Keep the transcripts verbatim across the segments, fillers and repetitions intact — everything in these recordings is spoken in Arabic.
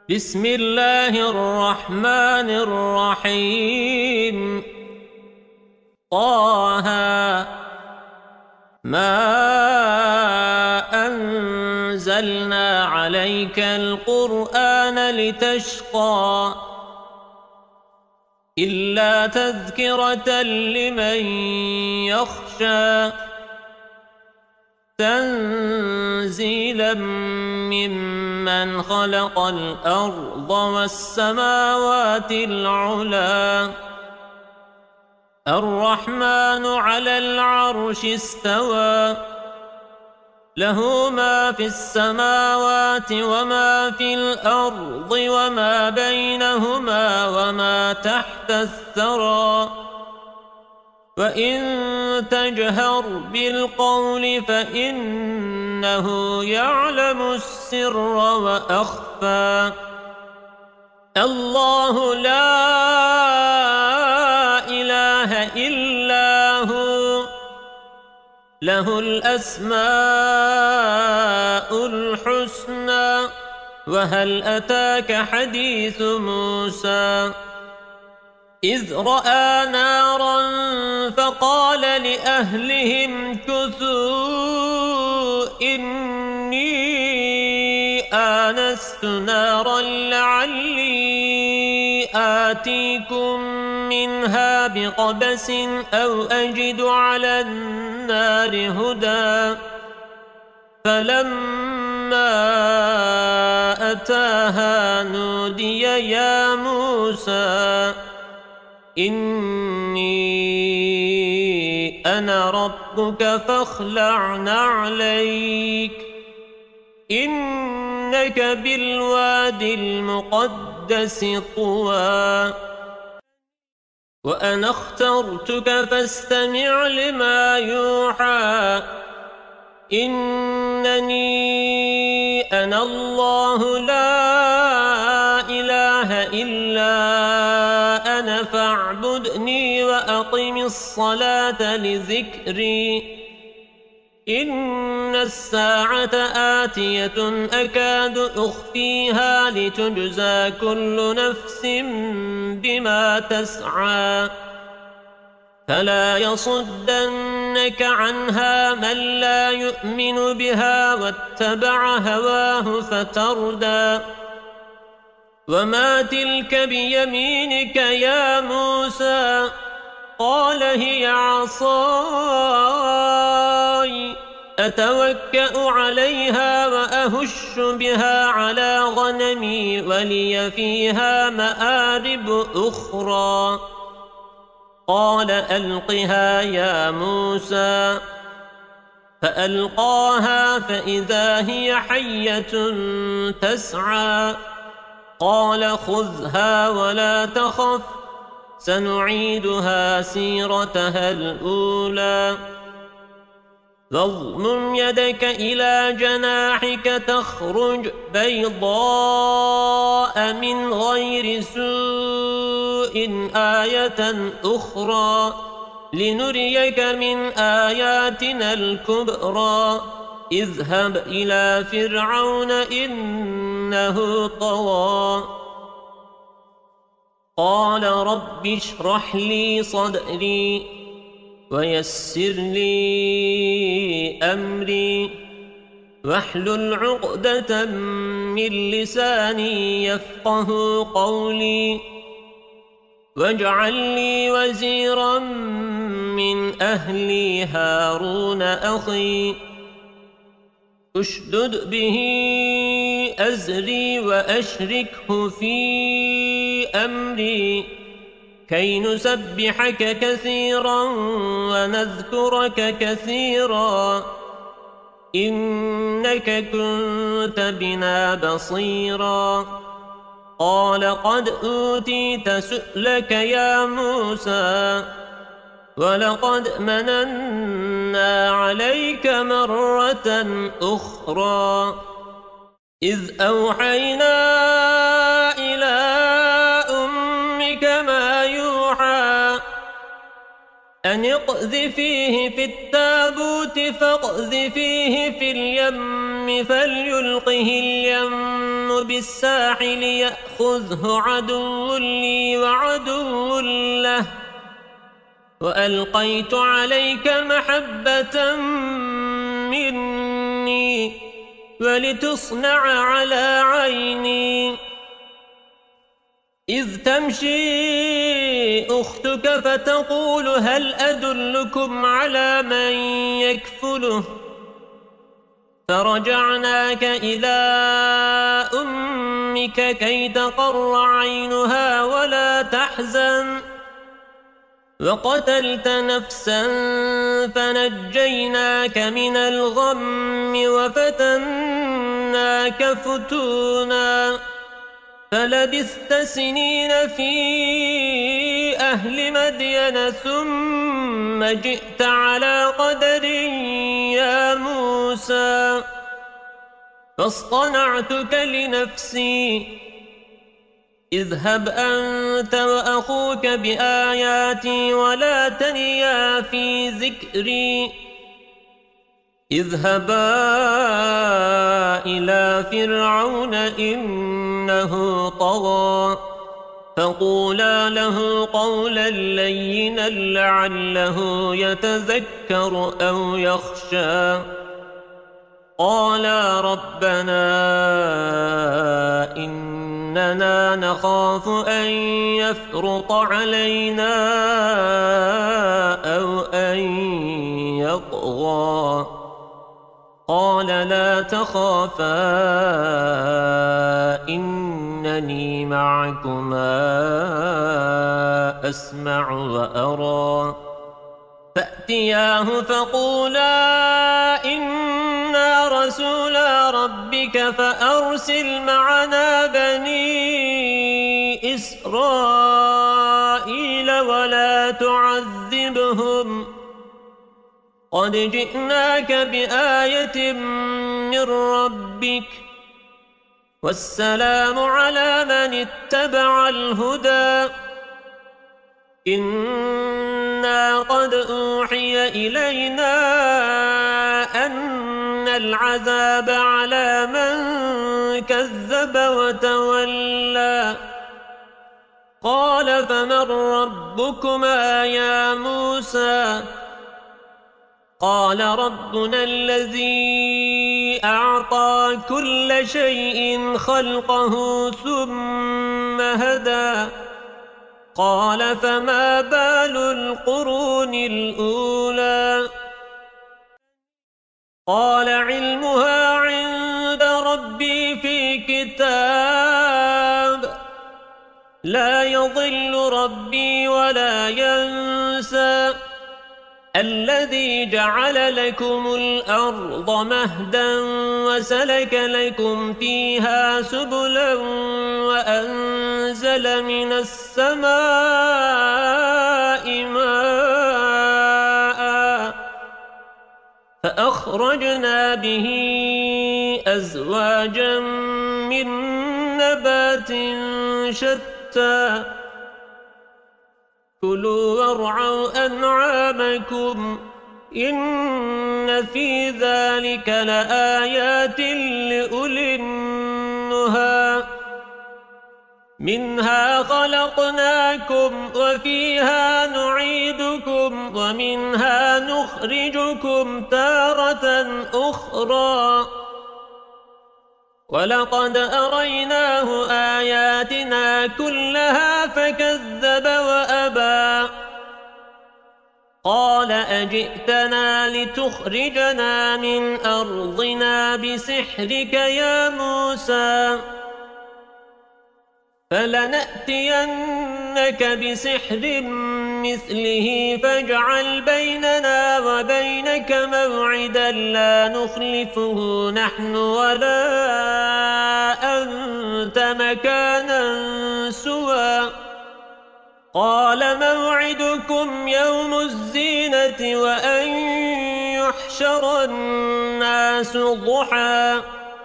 بسم الله الرحمن الرحيم طه ما أنزلنا عليك القرآن لتشقى إلا تذكرة لمن يخشى تنزيلا ممن خلق الأرض والسماوات العلى الرحمن على العرش استوى له ما في السماوات وما في الأرض وما بينهما وما تحت الثرى وإن تجهر بالقول فإنه يعلم السر وأخفى الله لا إله إلا هو له الأسماء الحسنى وهل أتاك حديث موسى إذ رأى نارا فقال لأهلهم كثوا إني آنست نارا لعلي آتيكم منها بقبس أو أجد على النار هدى فلما أتاها نودي يا موسى إني أنا ربك فاخلع نعليك إنك بالوادي المقدس طوى وأنا اخترتك فاستمع لما يوحى إنني أنا الله لا إله إلا أنا فاعبدني وأقم الصلاة لذكري إن الساعة آتية أكاد أخفيها لتجزى كل نفس بما تسعى فلا يصدنك عنها من لا يؤمن بها واتبع هواه فتردى وما تلك بيمينك يا موسى قال هي عصاي أتوكأ عليها وأهش بها على غنمي ولي فيها مآرب أخرى قال ألقها يا موسى فألقاها فإذا هي حية تسعى قال خذها ولا تخف سنعيدها سيرتها الأولى واضمم يدك إلى جناحك تخرج بيضاء من غير سوء آية أخرى لنريك من آياتنا الكبرى اذهب إلى فرعون إنه طغى قال رب اشرح لي صدري ويسر لي أمري واحلل عقدة من لساني يفقه قولي واجعل لي وزيرا من أهلي هارون أخي اشدد به أزري وأشركه في أمري كي نسبحك كثيرا ونذكرك كثيرا إنك كنت بنا بصيرا قال قد أوتيت سؤلك يا موسى ولقد مننا عليك مرة أخرى إذ أوحينا إلى أمك ما يوحى أن اقذفيه في التابوت فاقذفيه في اليم فليلقه اليم بالساحل يأخذه عدو لي وعدو له وألقيت عليك محبة مني ولتصنع على عيني إذ تمشي أختك فتقول هل أدلكم على من يكفله فرجعناك إلى أمك كي تقر عينها ولا تحزن وقتلت نفسا فنجيناك من الغم وفتناك فتونا فلبثت سنين في أهل مدين ثم جئت على قدر يا موسى فاصطنعتك لنفسي اذهب أنت وأخوك بآياتي ولا تنيا في ذكري اذهبا إلى فرعون إنه طغى فقولا له قولا لينا لعله يتذكر أو يخشى قالا ربنا إننا نخاف أن يفرط علينا أو أن يطغى قال لا تخافا إنني معكما أسمع وأرى فأتياه فقولا إنا رسولا ربك فأرسل معنا بني إسرائيل ولا تعذبهم قد جئناك بآية من ربك والسلام على من اتبع الهدى إنا قد أوحي إلينا أن العذاب على من كذب وتولى قال فمن ربكما يا موسى قال ربنا الذي أعطى كل شيء خلقه ثم هدى قال فما بال القرون الأولى قال علمها عند ربي في كتاب لا يضل ربي ولا ينسى الذي جعل لكم الأرض مهدا وسلك لكم فيها سبلا وأنزل من السماء ماء فأخرجنا به أزواجا من نبات شتى كلوا وارعوا أنعامكم إن في ذلك لآيات لأولي النهى منها خلقناكم وفيها نعيدكم ومنها نخرجكم تارة أخرى ولقد أريناه آياتنا كلها فكذب وأبى قال أجئتنا لتخرجنا من أرضنا بسحرك يا موسى فلنأتينك بسحر مثله فاجعل بيننا وبينك موعدا لا نخلفه نحن ولا أنت مكانا سوى قال موعدكم يوم الزينة وأن يحشر الناس ضحى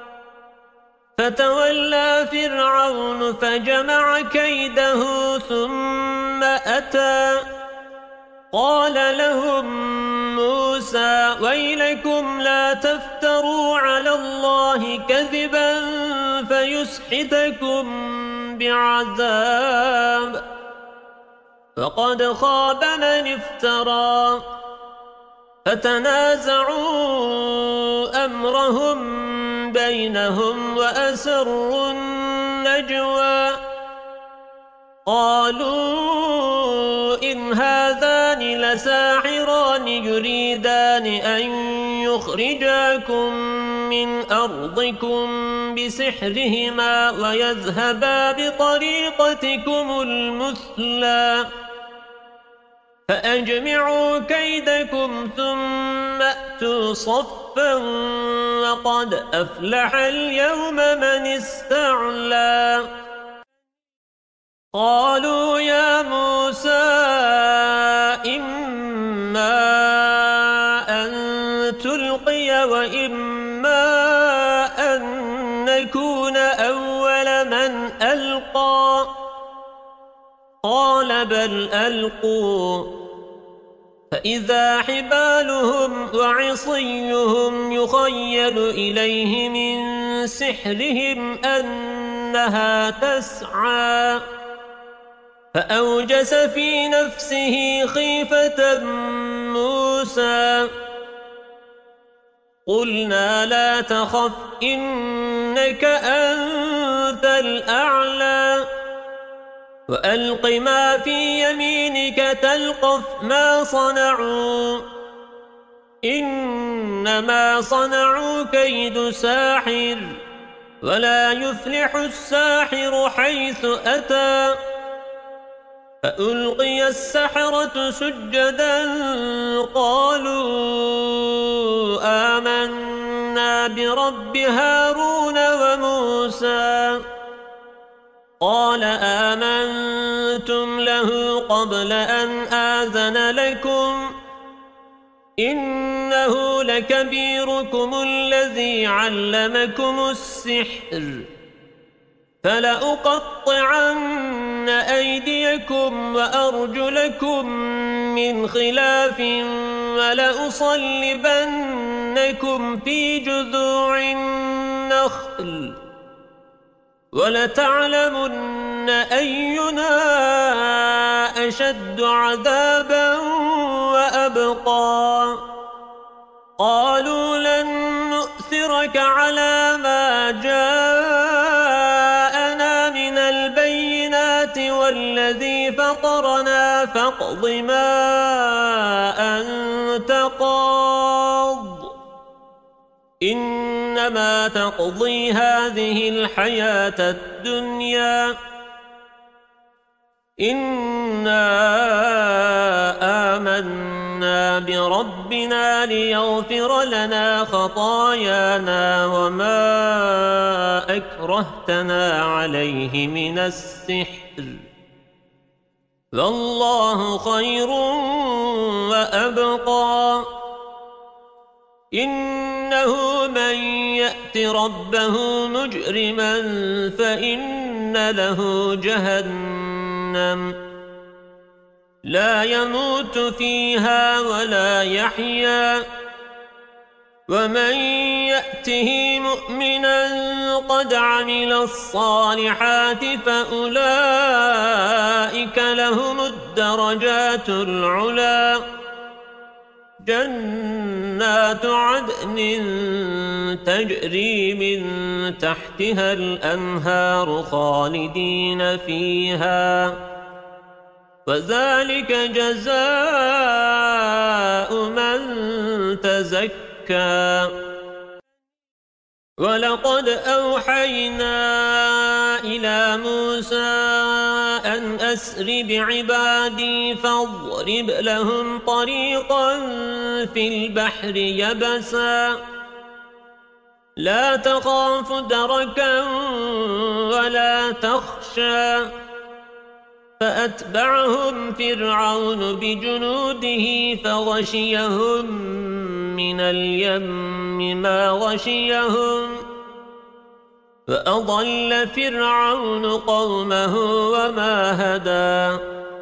فتولى فرعون فجمع كيده ثم أتى قال لهم موسى ويلكم لا تفتروا على الله كذبا فيسحتكم بعذاب فقد خاب من افترى فتنازعوا أمرهم بينهم وأسروا النجوى قالوا إن هذان لساحران يريدان أن يخرجاكم من أرضكم بسحرهما ويذهبا بطريقتكم المثلى فأجمعوا كيدكم ثم أتوا صفا وقد أفلح اليوم من استعلى قالوا يا موسى إما أن تلقي وإما أن نكون أول من ألقى قال بل ألقوا فإذا حبالهم وعصيهم يخيل إليه من سحرهم أنها تسعى فأوجس في نفسه خيفة موسى قلنا لا تخف إنك أنت الأعلى وألق ما في يمينك تلقف ما صنعوا إنما صنعوا كيد ساحر ولا يفلح الساحر حيث أتى فألقي السحرة سجدا قالوا آمنا برب هارون وموسى قال آمنتم له قبل أن آذن لكم إنه لكبيركم الذي علمكم السحر فلأقطعن أيديكم وأرجلكم من خلاف ولأصلبنكم في جذوع النخل ولتعلمن أينا أشد عذابا وأبقى قالوا لن نؤثرك على ما جاءنا من البينات والذي فطرنا فاقض ما أنت قاض إنما تقضي هذه الحياة الدنيا إنا آمنا بربنا ليغفر لنا خطايانا وما أكرهتنا عليه من السحر والله خير وأبقى إنه من يأت ربه مجرما فإن له جهنم لا يموت فيها ولا يحيا ومن يأته مؤمنا قد عمل الصالحات فأولئك لهم الدرجات العلى جنات عدن تجري من تحتها الأنهار خالدين فيها وذلك جزاء من تزكى ولقد أوحينا إلى موسى أن أسر بعبادي فاضرب لهم طريقا في البحر يبسا لا تخاف دركا ولا تخشى فأتبعهم فرعون بجنوده فغشيهم من اليم ما غشيهم فأضل فرعون قومه وما هدى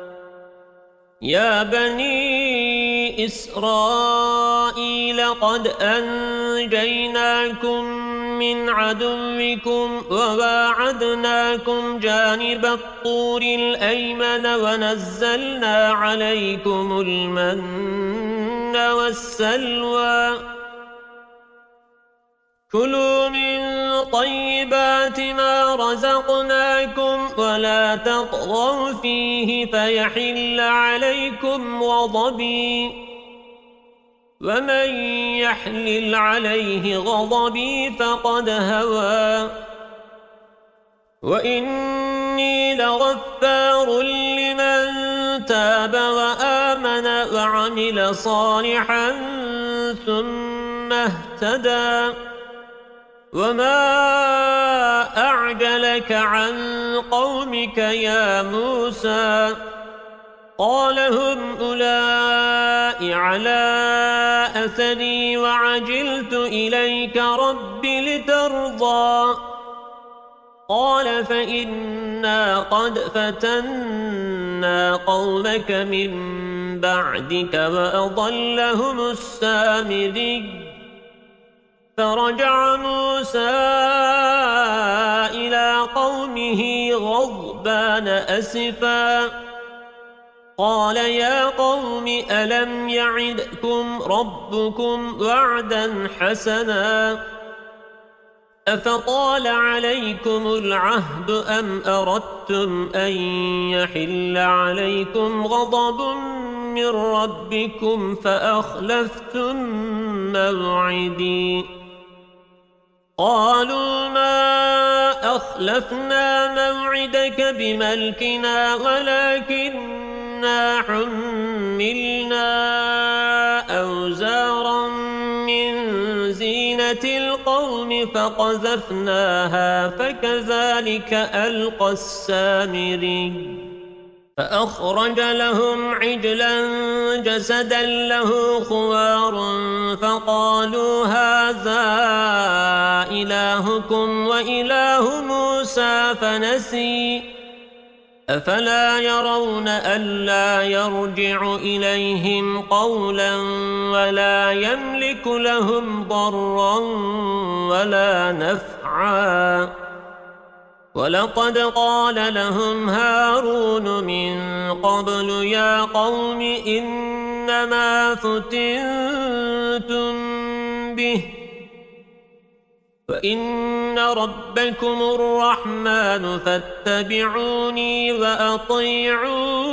يا بني إسرائيل قد أنجيناكم من عدوكم وواعدناكم جانب الطور الأيمن ونزلنا عليكم المن والسلوى كلوا من طيبات ما رزقناكم ولا تطغوا فيه فيحل عليكم غضبي ومن يحلل عليه غضبي فقد هوى وإني لغفار لمن تاب وآمن وعمل صالحا ثم اهتدى وما أعجلك عن قومك يا موسى قال هم أولئك على أثري وعجلت إليك رب لترضى قال فإنا قد فتنا قومك من بعدك وأضلهم السامري فرجع موسى إلى قومه غضبان أسفا قال يا قوم ألم يعدكم ربكم وعدا حسنا أفطال عليكم العهد أم أردتم أن يحل عليكم غضب من ربكم فأخلفتم موعدي قالوا ما أخلفنا موعدك بملكنا ولكننا حملنا أوزارا من زينة القوم فقذفناها فكذلك ألقى السامري فأخرج لهم عجلا جسدا له خوار فقالوا هذا إلهكم وإله موسى فنسي أفلا يرون ألا يرجع إليهم قولا ولا يملك لهم ضرا ولا نفعا ولقد قال لهم هارون من قبل يا قوم إنما فتنتم به وإن ربكم الرحمن فاتبعوني وأطيعوا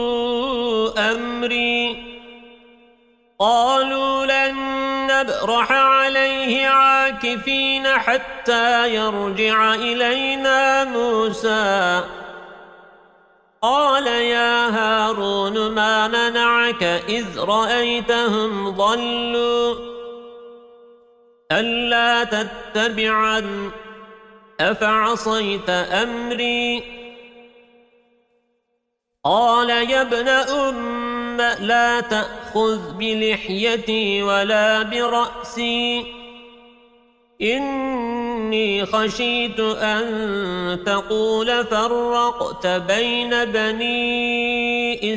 أمري قالوا لن نبرح عليه عاكفين حتى يرجع إلينا موسى قال يا هارون ما منعك إذ رأيتهم ضلوا ألا تتبعن أفعصيت أمري قال يا ابن أم لا تأخذ بلحيتي ولا برأسي إني خشيت أن تقول فرقت بين بني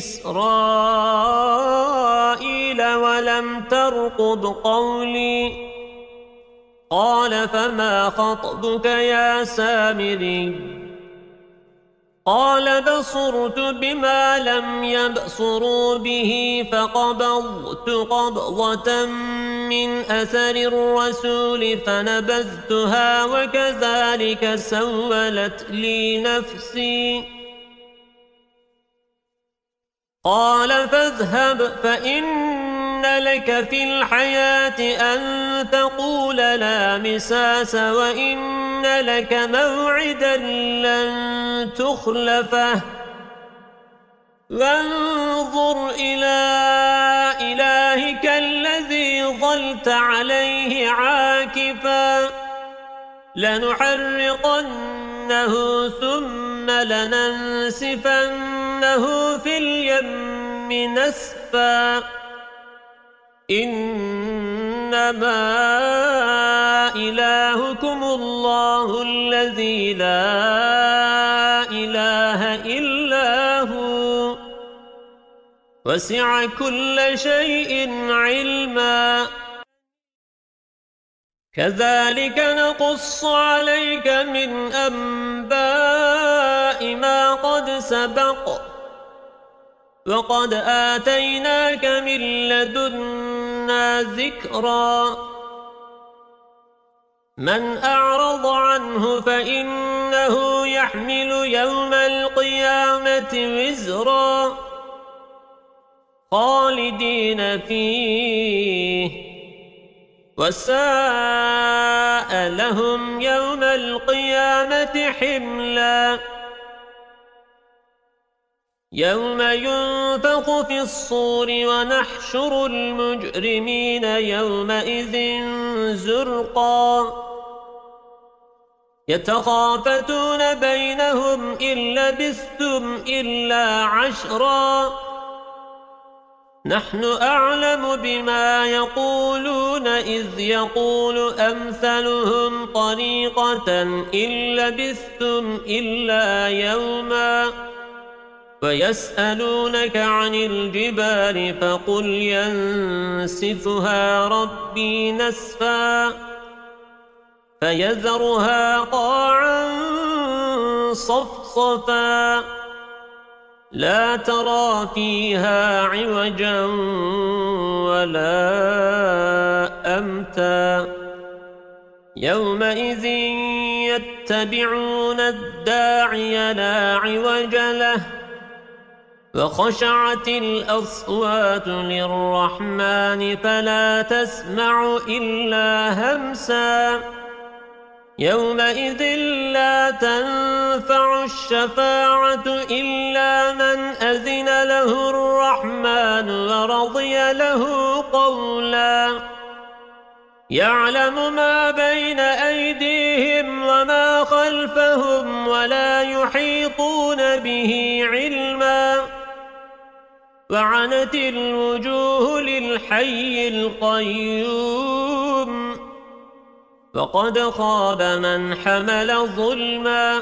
إسرائيل ولم ترقب قولي قال فما خطبك يا سامري قال بصرت بما لم يبصروا به فقبضت قبضة من أثر الرسول فنبذتها وكذلك سولت لي نفسي قال فاذهب فإن لك في الحياة أن تقول لا مساس وإن لك موعدا لن تخلفه وانظر إلى إلهك الذي ظلت عليه عاكفا لنحرقنه ثم لننسفنه في اليم نسفا إنما إلهكم الله الذي لا إله إلا هو وسع كل شيء علما كذلك نقص عليك من أنباء ما قد سبق وقد آتيناك من لدنا ذكرا من أعرض عنه فإنه يحمل يوم القيامة وزرا خالدين فيه وساء لهم يوم القيامة حملا يوم ينفخ في الصور ونحشر المجرمين يومئذ زرقا يتخافتون بينهم إن لبثتم إلا عشرا نحن أعلم بما يقولون إذ يقول أمثلهم طريقة إن لبثتم إلا يوما ويسألونك عن الجبال فقل ينسفها ربي نسفا فيذرها قاعا صفصفا لا ترى فيها عوجا ولا أمتا يومئذ يتبعون الداعي لا عوج له وخشعت الأصوات للرحمن فلا تسمع إلا همسا يومئذ لا تنفع الشفاعة إلا من أذن له الرحمن ورضي له قولا يعلم ما بين أيديهم وما خلفهم ولا يحيطون به علما وعنت الوجوه للحي القيوم وقد خاب من حمل ظلما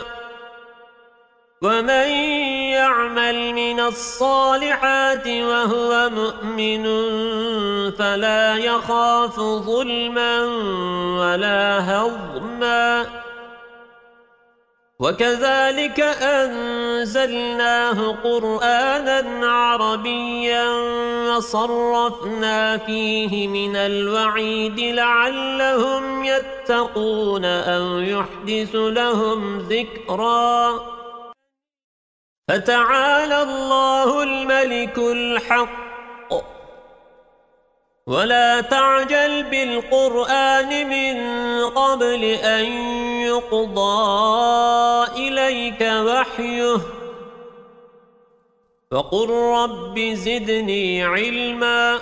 ومن يعمل من الصالحات وهو مؤمن فلا يخاف ظلما ولا هضما وكذلك أنزلناه قرآنا عربيا وصرفنا فيه من الوعيد لعلهم يتقون أو يحدث لهم ذكرا فتعالى الله الملك الحق ولا تعجل بالقرآن من قبل أن يقضى إليك وحيه وقل رب زدني علما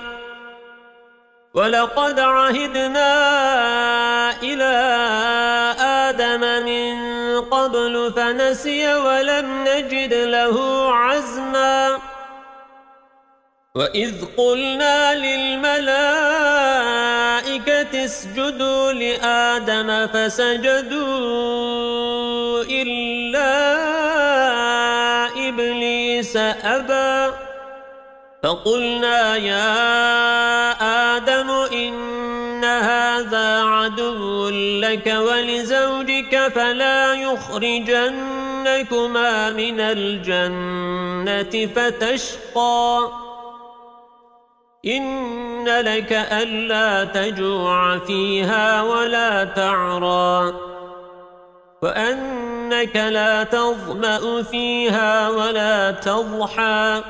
ولقد عهدنا إلى آدم من قبل فنسي ولم نجد له عزما وإذ قلنا للملائكة اسجدوا لآدم فسجدوا إلا إبليس أبى فقلنا يا آدم إن هذا عدو لك ولزوجك فلا يخرجنكما من الجنة فتشقى إن لك ألا تجوع فيها ولا تعرى وأنك لا تظمأ فيها ولا تضحى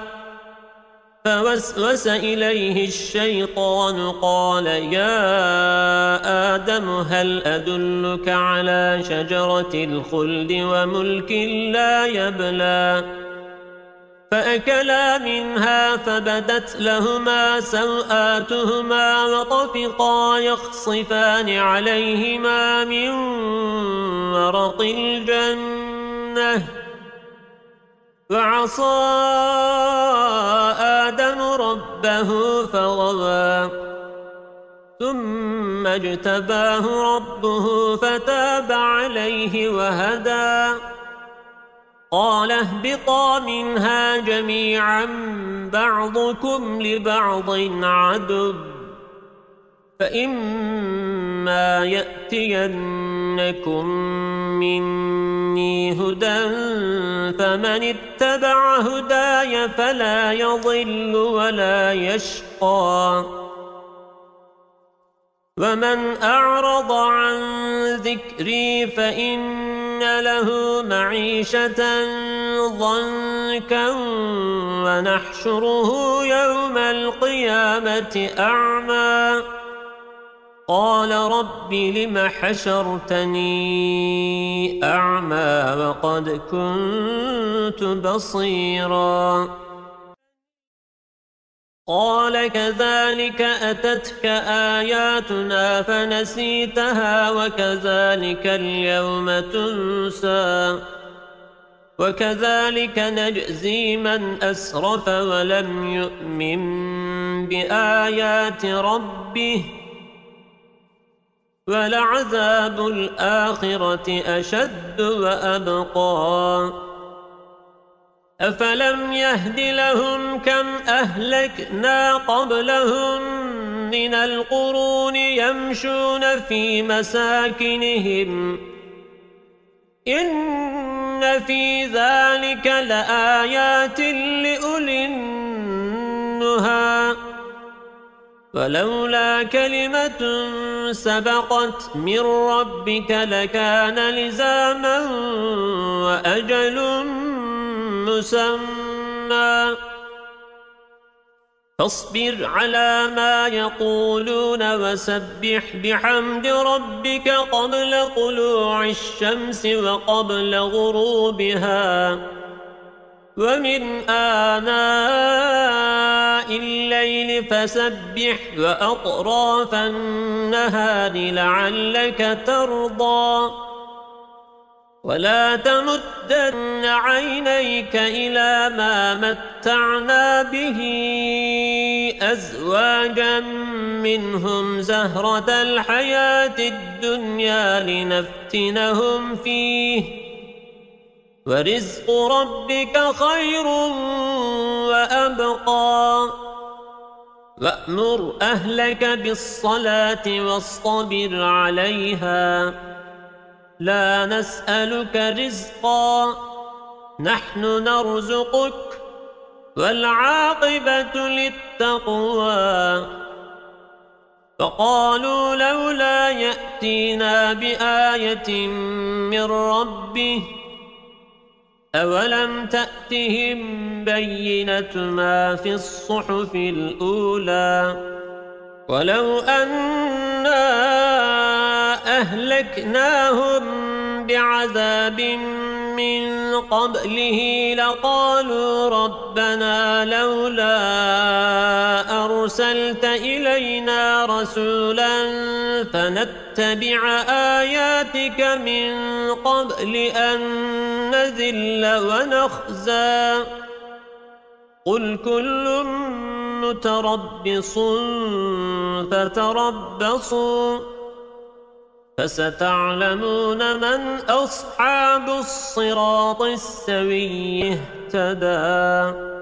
فوسوس إليه الشيطان قال يا آدم هل أدلك على شجرة الخلد وملك لا يبلى فأكلا منها فبدت لهما سوآتهما وطفقا يخصفان عليهما من ورق الجنة وعصى آدم ربه فغوى ثم اجتباه ربه فتاب عليه وهدى قال اهبطا منها جميعا بعضكم لبعض عدو فإما يأتينكم مني هدى فمن اتبع هداي فلا يضل ولا يشقى ومن أعرض عن ذكري فإن له معيشة ضنكا ونحشره يوم القيامة أعمى قال رب لم حشرتني أعمى وقد كنت بصيرا قال كذلك أتتك آياتنا فنسيتها وكذلك اليوم تنسى وكذلك نجزي من أسرف ولم يؤمن بآيات ربه ولعذاب الآخرة أشد وأبقى أفلم يهد لهم كم أهلكنا قبلهم من القرون يمشون في مساكنهم إن في ذلك لآيات لأولي النهى ولولا كلمة سبقت من ربك لكان لزاما وأجل مسمى فاصبر على ما يقولون وسبح بحمد ربك قبل طلوع الشمس وقبل غروبها ومن آناء الليل فسبح وأطراف النهار لعلك ترضى ولا تمدن عينيك إلى ما متعنا به أزواجا منهم زهرة الحياة الدنيا لنفتنهم فيه ورزق ربك خير وأبقى وأمر أهلك بالصلاة واصطبر عليها لا نسألك رزقا نحن نرزقك والعاقبة للتقوى فقالوا لولا يأتينا بآية من ربه أولم تأتهم بينة ما في الصحف الأولى ولو أنا أهلكناهم بعذاب من قبله لقالوا ربنا لولا أرسلت إلينا رسولا فنتبع آياتك من قبل أن نذل ونخزى قل كل متربص فتربصوا فستعلمون من أصحاب الصراط السوي اهتدى